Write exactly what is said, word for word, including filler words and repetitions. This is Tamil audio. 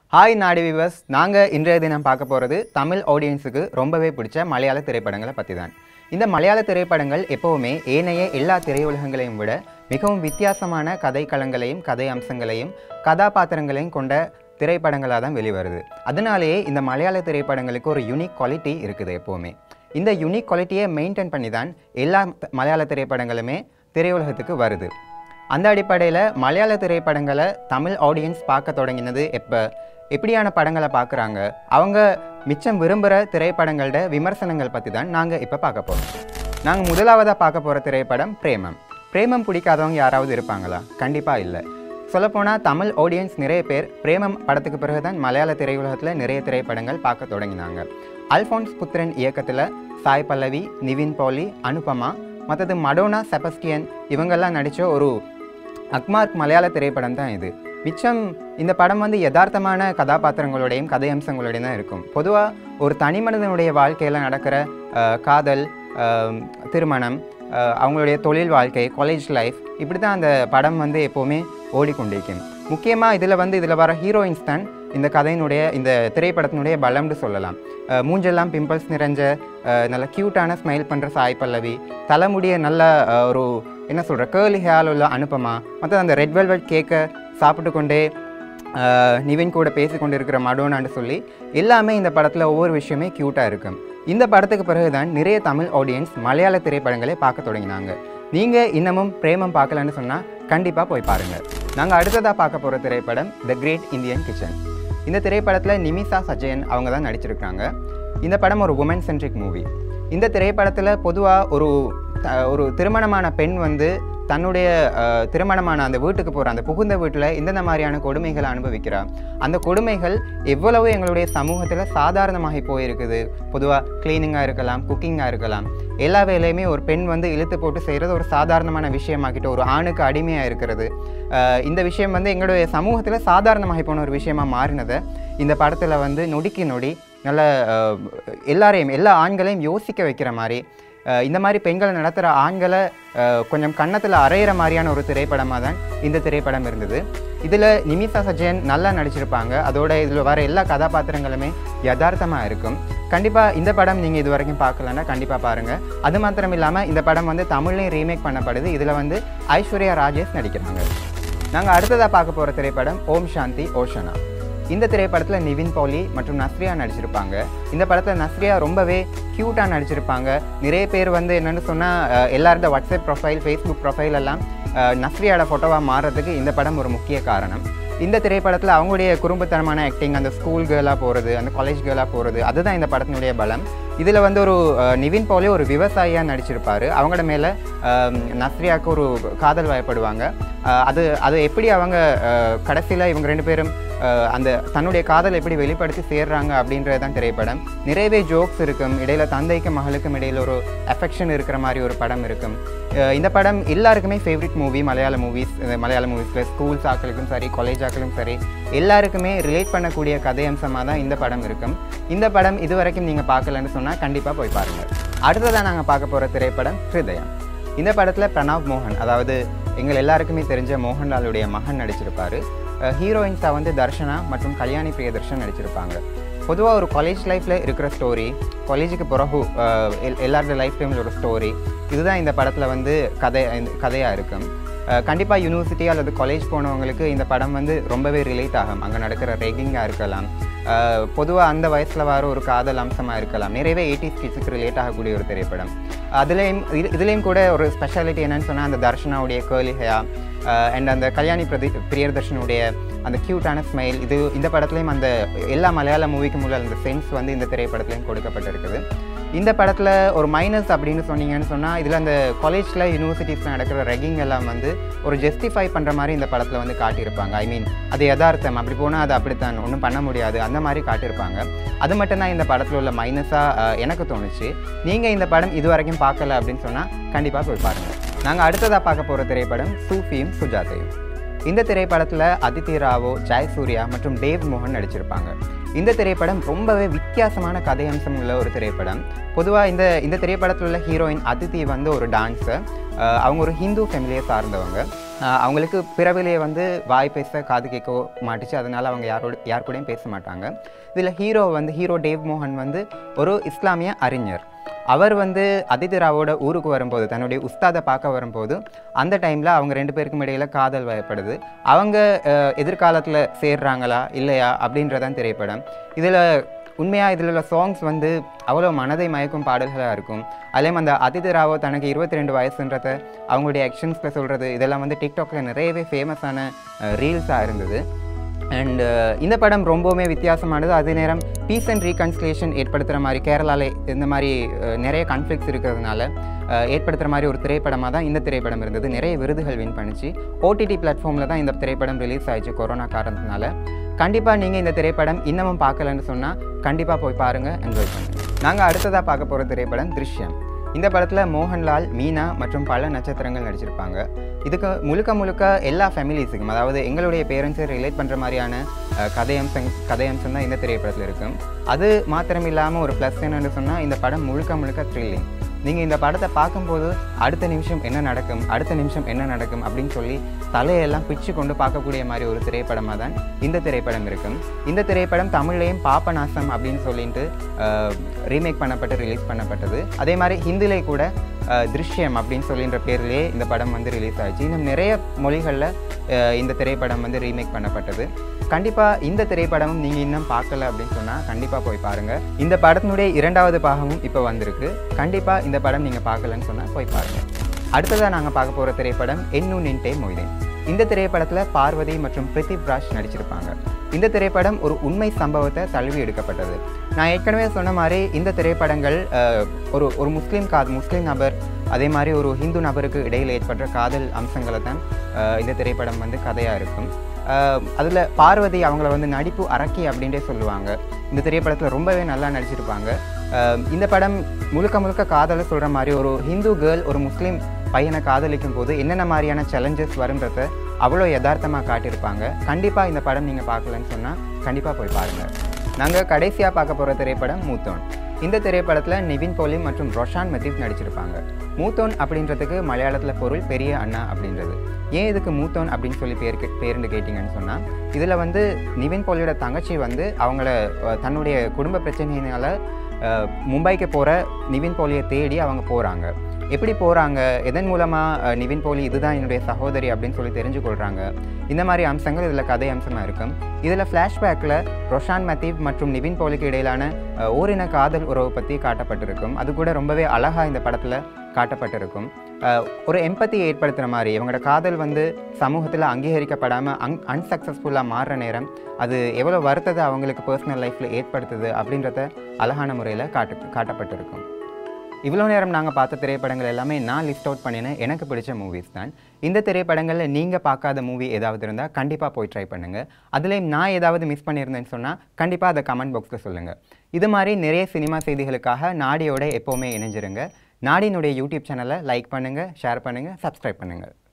Hi Nadi viewers, நாங்க இன்றைய தினம் பார்க்க போறது தமிழ் ஆடியன்ஸுக்கு ரொம்பவே பிடிச்ச மலையாள திரைப்படங்களை பத்தி தான். இந்த மலையாள திரைப்படங்கள் எப்பவுமே ஏனைய எல்லா திரையுலகங்களையும் விட மிகவும் வித்தியாசமான கதைக்களங்களையும் கதை அம்சங்களையும் கதாபாத்திரங்களையும் கொண்ட திரைப்படங்களாக தான் வெளிவருது. அதனாலேயே இந்த மலையாள திரைப்படங்களுக்கு ஒரு யூனிக் குவாலிட்டி இருக்குது எப்பவுமே. இந்த யூனிக் குவாலிட்டியை மெயின்டைன் பண்ணி தான் எல்லா மலையாள திரைப்படங்களுமே திரையுலகத்துக்கு வருது. அந்த அடிப்படையில் மலையாள திரைப்படங்களை தமிழ் ஆடியன்ஸ் பார்க்க தொடங்கினது எப்போ, எப்படியான படங்களை பார்க்குறாங்க, அவங்க மிச்சம் விரும்புகிற திரைப்படங்களோட விமர்சனங்கள் பற்றி தான் நாங்கள் இப்போ பார்க்க போகிறோம். நாங்கள் முதலாவதாக பார்க்க போகிற திரைப்படம் பிரேமம். பிரேமம் பிடிக்காதவங்க யாராவது இருப்பாங்களா? கண்டிப்பாக இல்லை. சொல்லப்போனால் தமிழ் ஆடியன்ஸ் நிறைய பேர் பிரேமம் படத்துக்கு பிறகு தான் மலையாள திரையுலகத்தில் நிறைய திரைப்படங்கள் பார்க்க தொடங்கினாங்க. அல்ஃபோன்ஸ் புத்திரன் இயக்கத்தில் சாய் பல்லவி, நிவின் பாலி, அனுபமா, மற்றது மடோனா, செபஸ்டியன் இவங்கெல்லாம் நடித்த ஒரு அக்மார்க் மலையாள திரைப்படம் தான் இது. மிச்சம் இந்த படம் வந்து யதார்த்தமான கதாபாத்திரங்களோடையும் கதை அம்சங்களோடையும் தான் இருக்கும். பொதுவாக ஒரு தனி மனிதனுடைய வாழ்க்கையில் நடக்கிற காதல், திருமணம், அவங்களுடைய தொழில் வாழ்க்கை, காலேஜ் லைஃப், இப்படி தான் அந்த படம் வந்து எப்போவுமே ஓடிக்கொண்டிருக்கும். முக்கியமாக இதில் வந்து இதில் வர ஹீரோயின்ஸ் தான் இந்த கதையினுடைய இந்த திரைப்படத்தினுடைய பலம்னு சொல்லலாம். மூஞ்செல்லாம் பிம்பிள்ஸ் நிறைஞ்ச நல்ல க்யூட்டான ஸ்மைல் பண்ணுற சாய் பல்லவி, தலைமுடிய நல்ல ஒரு என்ன சொல்கிற கேர்லி ஹேர் உள்ள அனுபமா, மற்ற அந்த ரெட் வெல்வெட் கேக்கை சாப்பிட்டு கொண்டே நிவின் கூட பேசி கொண்டு இருக்கிற மடோனான்னு சொல்லி எல்லாமே இந்த படத்தில் ஒவ்வொரு விஷயமே க்யூட்டாக இருக்கும். இந்த படத்துக்கு பிறகு தான் நிறைய தமிழ் ஆடியன்ஸ் மலையாள திரைப்படங்களை பார்க்க தொடங்கினாங்க. நீங்கள் இன்னமும் பிரேமம் பார்க்கலன்னு சொன்னால் கண்டிப்பாக போய் பாருங்கள். நாங்கள் அடுத்ததாக பார்க்க போகிற திரைப்படம் த கிரேட் இந்தியன் கிச்சன். இந்த திரைப்படத்தில் நிமிஷா சஜயன் அவங்க தான் நடிச்சிருக்காங்க. இந்த படம் ஒரு உமன் சென்ட்ரிக் மூவி. இந்த திரைப்படத்தில் பொதுவாக ஒரு ஒரு திருமணமான பெண் வந்து தன்னுடைய திருமணமான அந்த வீட்டுக்கு போகிற அந்த புகுந்த வீட்டில் இந்தந்த மாதிரியான கொடுமைகளை அனுபவிக்கிறார். அந்த கொடுமைகள் எவ்வளவு எங்களுடைய சமூகத்தில் சாதாரணமாகி போயிருக்குது. பொதுவாக க்ளீனிங்காக இருக்கலாம், குக்கிங்காக இருக்கலாம், எல்லா வேலையுமே ஒரு பெண் வந்து இழுத்து போட்டு செய்கிறது ஒரு சாதாரணமான விஷயமாக்கிட்டு ஒரு ஆணுக்கு அடிமையாக இருக்கிறது. இந்த விஷயம் வந்து எங்களுடைய சமூகத்தில் சாதாரணமாகி போன ஒரு விஷயமா மாறினதை இந்த படத்தில் வந்து நொடிக்கு நொடி நல்ல எல்லாரையும் எல்லா ஆண்களையும் யோசிக்க வைக்கிற மாதிரி, இந்த மாதிரி பெண்களை நடத்துகிற ஆண்களை கொஞ்சம் கன்னத்தில் அரைகிற மாதிரியான ஒரு திரைப்படமாக தான் இந்த திரைப்படம் இருந்தது. இதில் நிமிஷா சஜயன் நல்லா நடிச்சிருப்பாங்க. அதோட இதில் வர எல்லா கதாபாத்திரங்களுமே யதார்த்தமாக இருக்கும். கண்டிப்பாக இந்த படம் நீங்கள் இது வரைக்கும் பார்க்கலன்னா கண்டிப்பாக பாருங்கள். அது மாத்திரம் இல்லாமல் இந்த படம் வந்து தமிழ்லையும் ரீமேக் பண்ணப்படுது. இதில் வந்து ஐஸ்வர்யா ராஜேஷ் நடிக்கிறாங்க. நாங்கள் அடுத்ததாக பார்க்க போகிற திரைப்படம் ஓம் சாந்தி ஓஷனா. இந்த திரைப்படத்தில் நிவின் பாலி மற்றும் நஸ்ரியா நடிச்சிருப்பாங்க. இந்த படத்தில் நஸ்ரியா ரொம்பவே க்யூட்டாக நடிச்சிருப்பாங்க. நிறைய பேர் வந்து என்னென்னு சொன்னால் எல்லாரோட வாட்ஸ்அப் ப்ரொஃபைல், ஃபேஸ்புக் ப்ரொஃபைல் எல்லாம் நஸ்ரியாவோட ஃபோட்டோவாக மாறுறதுக்கு இந்த படம் ஒரு முக்கிய காரணம். இந்த திரைப்படத்தில் அவங்களுடைய குறும்புத்தனமான ஆக்டிங், அந்த ஸ்கூல் கேர்ளாக போகிறது, அந்த காலேஜ் கேர்ளாக போகிறது, அதுதான் இந்த படத்தினுடைய பலம். இதில் வந்து ஒரு நிவின் பாலி ஒரு விவசாயியாக நடிச்சிருப்பார். அவங்களோட மேலே நஸ்ரியாவுக்கு ஒரு காதல் வயப்படுவாங்க. அது அது எப்படி அவங்க கடைசியில் இவங்க ரெண்டு பேரும் அந்த தன்னுடைய காதல் எப்படி வெளிப்படுத்தி சேர்றாங்க அப்படின்றது தான் திரைப்படம். நிறையவே ஜோக்ஸ் இருக்கும். இடையில தந்தைக்கும் மகளுக்கும் இடையில் ஒரு அஃபெக்ஷன் இருக்கிற மாதிரி ஒரு படம் இருக்கும். இந்த படம் எல்லாருக்குமே ஃபேவரட் மூவி. மலையாள மூவிஸ் மலையாள மூவிஸில் ஸ்கூல்ஸ் ஆக்களுக்கும் சரி, காலேஜ் ஆக்களுக்கும் சரி, எல்லாருக்குமே ரிலேட் பண்ணக்கூடிய கதை அம்சமாக தான் இந்த படம் இருக்கும். இந்த படம் இது வரைக்கும் நீங்கள் பார்க்கலன்னு சொன்னால் கண்டிப்பாக போய் பாருங்கள். அடுத்ததாக நாங்கள் பார்க்க போகிற திரைப்படம் ஹிருதயம். இந்த படத்தில் பிரணவ் மோகன், அதாவது எங்கள் எல்லாருக்குமே தெரிஞ்ச மோகன்லாலுடைய மகன் நடிச்சிருப்பார். ஹீரோயின்ஸாக வந்து தர்ஷனா மற்றும் கல்யாணி பிரியதர்ஷன் நடிச்சிருப்பாங்க. பொதுவாக ஒரு காலேஜ் லைஃப்பில் இருக்கிற ஸ்டோரி, காலேஜுக்கு பிறகு எல்லாரோட லைஃப் டைமில் ஒரு ஸ்டோரி, இதுதான் இந்த படத்தில் வந்து கதை கதையாக இருக்கும். கண்டிப்பாக யூனிவர்சிட்டி அல்லது காலேஜ் போனவங்களுக்கு இந்த படம் வந்து ரொம்பவே ரிலேட் ஆகும். அங்கே நடக்கிற ரெகிங்காக இருக்கலாம், பொதுவாக அந்த வயசில் வர ஒரு காதல் அம்சமாக இருக்கலாம். நிறையவே எயிட்டிஸ் கிட்ஸுக்கு ரிலேட் ஆகக்கூடிய ஒரு திரைப்படம். அதுலேயும் இதுலேயும் கூட ஒரு ஸ்பெஷாலிட்டி என்னன்னு சொன்னால் அந்த தர்ஷனாவுடைய கேர்லி ஹேர் அண்ட் அந்த கல்யாணி பிரதி பிரியதர்ஷனுடைய அந்த க்யூட்டான ஸ்மைல், இது இந்த படத்துலேயும் அந்த எல்லா மலையாள மூவிக்கும் உள்ள அந்த சென்ஸ் வந்து இந்த திரைப்படத்துலையும் கொடுக்கப்பட்டிருக்குது. இந்த படத்தில் ஒரு மைனஸ் அப்படின்னு சொன்னீங்கன்னு சொன்னால் இதில் அந்த காலேஜில் யூனிவர்சிட்டிஸில் நடக்கிற ரெகிங் எல்லாம் வந்து ஒரு ஜஸ்டிஃபை பண்ணுற மாதிரி இந்த படத்தில் வந்து காட்டியிருப்பாங்க. ஐ மீன் அது யதார்த்தம், அப்படி போனால் அது அப்படித்தான், ஒன்றும் பண்ண முடியாது, அந்த மாதிரி காட்டியிருப்பாங்க. அது மட்டும்தான் இந்த படத்தில் உள்ள மைனஸாக எனக்கு தோணுச்சு. நீங்கள் இந்த படம் இது வரைக்கும் பார்க்கல அப்படின்னு சொன்னால் கண்டிப்பாக போய் பாருங்கள். நாங்கள் அடுத்ததாக பார்க்க போகிற திரைப்படம் சூஃபியும் சுஜாதையும். இந்த திரைப்படத்தில் அதித்தி ராவோ, ஜெயசூர்யா மற்றும் தேவ் மோகன் நடிச்சிருப்பாங்க. இந்த திரைப்படம் ரொம்பவே வித்தியாசமான கதை அம்சம் உள்ள ஒரு திரைப்படம். பொதுவாக இந்த இந்த திரைப்படத்தில் உள்ள ஹீரோயின் அதித்தி வந்து ஒரு டான்ஸர். அவங்க ஒரு ஹிந்து ஃபேமிலியை சார்ந்தவங்க. அவங்களுக்கு பிறவிலேயே வந்து வாய் பேச காது கேட்க மாட்டுச்சு, அதனால் அவங்க யாரோட யார் கூடயும் பேச மாட்டாங்க. இதில் ஹீரோ வந்து ஹீரோ டேவ் மோகன் வந்து ஒரு இஸ்லாமிய அறிஞர். அவர் வந்து அதிதி ராவோட ஊருக்கு வரும்போது, தன்னுடைய உஸ்தாதை பார்க்க வரும்போது, அந்த டைமில் அவங்க ரெண்டு பேருக்கும் இடையில் காதல் வயப்படுது. அவங்க எதிர்காலத்தில் சேர்றாங்களா இல்லையா அப்படின்றதான் திரைப்படம். இதில் உண்மையாக இதில் உள்ள சாங்ஸ் வந்து அவ்வளோ மனதை மயக்கும் பாடல்களாக இருக்கும். அதே அந்த அதிதி ராவோ தனக்கு இருபத்தி ரெண்டு வயசுன்றத அவங்களுடைய ஆக்ஷன்ஸில் சொல்கிறது, இதெல்லாம் வந்து டிக்டாக்ல நிறையவே ஃபேமஸான ரீல்ஸாக இருந்தது. அண்ட் இந்த படம் ரொம்பவுமே வித்தியாசமானது. அதே நேரம் பீஸ் அண்ட் ரீகன்சிலேஷன் ஏற்படுத்துகிற மாதிரி, கேரளாவில் இந்த மாதிரி நிறைய கான்ஃப்ளிக்ஸ் இருக்கிறதுனால ஏற்படுத்துகிற மாதிரி ஒரு திரைப்படமாக தான் இந்த திரைப்படம் இருந்தது. நிறைய விருதுகள் வின் பண்ணிச்சு. ஓடிடி பிளாட்ஃபார்மில் தான் இந்த திரைப்படம் ரிலீஸ் ஆயிடுச்சு கொரோனா காரணத்தினால. கண்டிப்பாக நீங்கள் இந்த திரைப்படம் இன்னமும் பார்க்கலன்னு சொன்னால் கண்டிப்பாக போய் பாருங்கள், என்ஜாய் பண்ணுங்கள். நாங்கள் அடுத்ததாக பார்க்க போகிற திரைப்படம் திருஷ்யம். இந்த படத்தில் மோகன்லால், மீனா மற்றும் பல நட்சத்திரங்கள் நடிச்சிருப்பாங்க. இதுக்கு முழுக்க முழுக்க எல்லா ஃபேமிலிஸுக்கும், அதாவது எங்களுடைய பேரண்ட்ஸை ரிலேட் பண்ணுற மாதிரியான கதையம்சம் கதையம்சம் தான் இந்த திரைப்படத்தில் இருக்கும். அது மாத்திரம் இல்லாமல் ஒரு ப்ளஸ் என்னன்னு சொன்னால், இந்த படம் முழுக்க முழுக்க த்ரில்லிங். நீங்கள் இந்த படத்தை பார்க்கும்போது அடுத்த நிமிஷம் என்ன நடக்கும் அடுத்த நிமிஷம் என்ன நடக்கும் அப்படின்னு சொல்லி தலையெல்லாம் பிச்சு கொண்டு பார்க்கக்கூடிய மாதிரி ஒரு திரைப்படமாக தான் இந்த திரைப்படம் இருக்கும். இந்த திரைப்படம் தமிழ்லேயும் பாபநாசம் அப்படின்னு சொல்லிட்டு ரீமேக் பண்ணப்பட்டு ரிலீஸ் பண்ணப்பட்டது. அதே மாதிரி ஹிந்திலே கூட திருஷ்யம் அப்படின்னு சொல்லின்ற பேர்லேயே இந்த படம் வந்து ரிலீஸ் ஆகிடுச்சு. இன்னும் நிறைய மொழிகளில் இந்த திரைப்படம் வந்து ரீமேக் பண்ணப்பட்டது. கண்டிப்பாக இந்த திரைப்படமும் நீங்கள் இன்னும் பார்க்கல அப்படின்னு சொன்னால் கண்டிப்பாக போய் பாருங்கள். இந்த படத்தினுடைய இரண்டாவது பாகமும் இப்போ வந்திருக்கு. கண்டிப்பாக இந்த படம் நீங்கள் பார்க்கலன்னு சொன்னால் போய் பாருங்கள். அடுத்ததாக நாங்கள் பார்க்க போகிற திரைப்படம் என்னு நின்டே மொய்தேன். இந்த திரைப்படத்தில் பார்வதி மற்றும் பிரித்திவ்ராஜ் நடிச்சிருப்பாங்க. இந்த திரைப்படம் ஒரு உண்மை சம்பவத்தை தழுவி எடுக்கப்பட்டது. நான் ஏற்கனவே சொன்ன மாதிரி இந்த திரைப்படங்கள் ஒரு ஒரு முஸ்லீம் கா முஸ்லீம் நபர் அதே மாதிரி ஒரு ஹிந்து நபருக்கு இடையில் ஏற்பட்ட காதல் அம்சங்களை தான் இந்த திரைப்படம் வந்து கதையாக இருக்கும். அதில் பார்வதி அவங்கள வந்து நடிப்பு அரக்கி அப்படின்ட்டே சொல்லுவாங்க. இந்த திரைப்படத்தில் ரொம்பவே நல்லா நடிச்சிருப்பாங்க. இந்த படம் முழுக்க முழுக்க காதலை சொல்கிற மாதிரி, ஒரு ஹிந்து கேர்ள் ஒரு முஸ்லீம் பையனை காதலிக்கும் போது என்னென்ன மாதிரியான சேலஞ்சஸ் வருன்றதை அவ்வளோ யதார்த்தமாக காட்டியிருப்பாங்க. கண்டிப்பாக இந்த படம் நீங்கள் பார்க்கலன்னு சொன்னால் கண்டிப்பாக போய் பாருங்கள். நாங்கள் கடைசியாக பார்க்க போகிற திரைப்படம் மூத்தோன். இந்த திரைப்படத்தில் நிவின் போலி மற்றும் ரொஷான் மெத்திப் நடிச்சிருப்பாங்க. மூத்தோன் அப்படின்றதுக்கு மலையாளத்தில் பொருள் பெரிய அண்ணா அப்படின்றது. ஏன் இதுக்கு மூத்தோன் அப்படின்னு சொல்லி பேர் பேருந்து கேட்டிங்கன்னு சொன்னால், இதில் வந்து நிவின் போலியோட தங்கச்சி வந்து அவங்கள தன்னுடைய குடும்ப பிரச்சனையினால் மும்பைக்கு போகிற நிவின் போலியை தேடி அவங்க போகிறாங்க. எப்படி போகிறாங்க, எதன் மூலமாக நிவின் போலி இதுதான் என்னுடைய சகோதரி அப்படின்னு சொல்லி தெரிஞ்சு கொள்கிறாங்க. இந்த மாதிரி அம்சங்கள் இதில் கதை அம்சமாக இருக்கும். இதில் ஃப்ளாஷ்பேக்கில் ரொஷான் மெத்திப் மற்றும் நிவின் போலிக்கு இடையிலான ஓரின காதல் உறவு பற்றி காட்டப்பட்டிருக்கும். அது கூட ரொம்பவே அழகாக இந்த படத்தில் காட்டப்பட்டிருக்கும். ஒரு எம்பத்தி ஏற்படுத்துகிற மாதிரி, இவங்களோட காதல் வந்து சமூகத்தில் அங்கீகரிக்கப்படாமல் அன் அன்சக்ஸஸ்ஃபுல்லாக மாறுற நேரம் அது எவ்வளோ வருத்தத்தை அவங்களுக்கு பர்சனல் லைஃப்பில் ஏற்படுத்துது அப்படின்றத அழகான முறையில் காட்டு காட்டப்பட்டிருக்கும். இவ்வளோ நேரம் நாங்கள் பார்த்த திரைப்படங்கள் எல்லாமே நான் லிஸ்ட் அவுட் பண்ணினேன் எனக்கு பிடிச்ச மூவிஸ் தான். இந்த திரைப்படங்களில் நீங்கள் பார்க்காத மூவி ஏதாவது இருந்தால் கண்டிப்பாக போய் ட்ரை பண்ணுங்கள். அதுலேயும் நான் ஏதாவது மிஸ் பண்ணியிருந்தேன்னு சொன்னால் கண்டிப்பாக அதை கமெண்ட் பாக்ஸில் சொல்லுங்கள். இது மாதிரி நிறைய சினிமா செய்திகளுக்காக நாடியோட எப்போவுமே இணைஞ்சிருங்க. நாடினுடைய யூடியூப் சேனலை லைக் பண்ணுங்கள், ஷேர் பண்ணுங்கள், சப்ஸ்கிரைப் பண்ணுங்கள்.